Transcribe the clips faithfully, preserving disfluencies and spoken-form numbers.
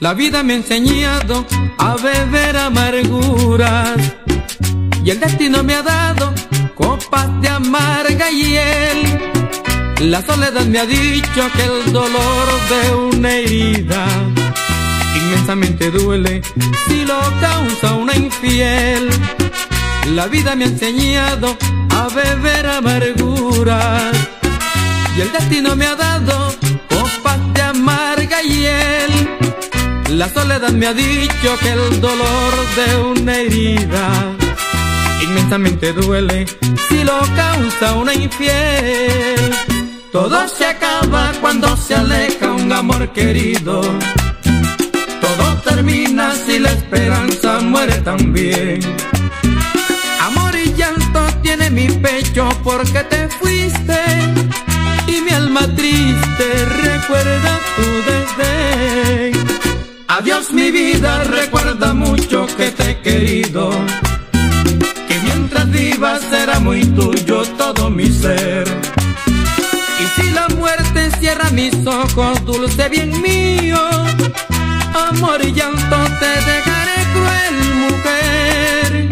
La vida me ha enseñado a beber amarguras y el destino me ha dado copas de amarga hiel. La soledad me ha dicho que el dolor de una herida inmensamente duele si lo causa una infiel. La vida me ha enseñado a beber amarguras y el destino me ha dado copas de amarga hiel. La soledad me ha dicho que el dolor de una herida inmensamente duele si lo causa una infiel. Todo se acaba cuando se aleja un amor querido. Todo termina si la esperanza muere también. Amor y llanto tiene mi pecho porque te fuiste, y mi alma triste recuerda tu desdén. Adiós mi vida, recuerda mucho que te he querido, que mientras vivas será muy tuyo todo mi ser. Y si la muerte cierra mis ojos, dulce bien mío, amor y llanto te dejaré cruel mujer.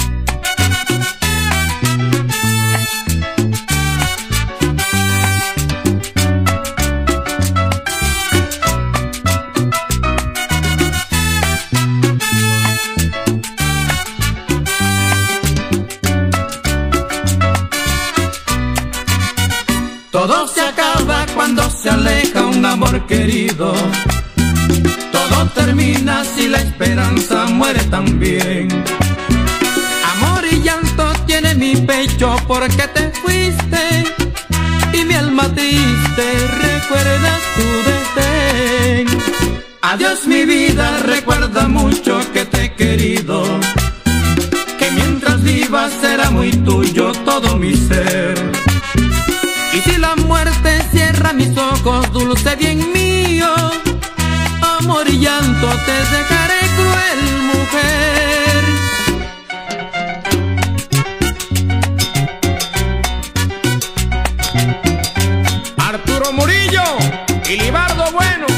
Todo se acaba cuando se aleja un amor querido. Todo termina si la esperanza muere también. Amor y llanto tiene mi pecho porque te fuiste, y mi alma triste recuerda tu desdén. Adiós mi vida, recuerda mucho que te he querido, que mientras vivas será muy tuyo todo mi ser. Y si la muerte cierra mis ojos, dulce bien mío, amor y llanto te dejaré cruel mujer. Arturo Murillo y Libardo Bueno.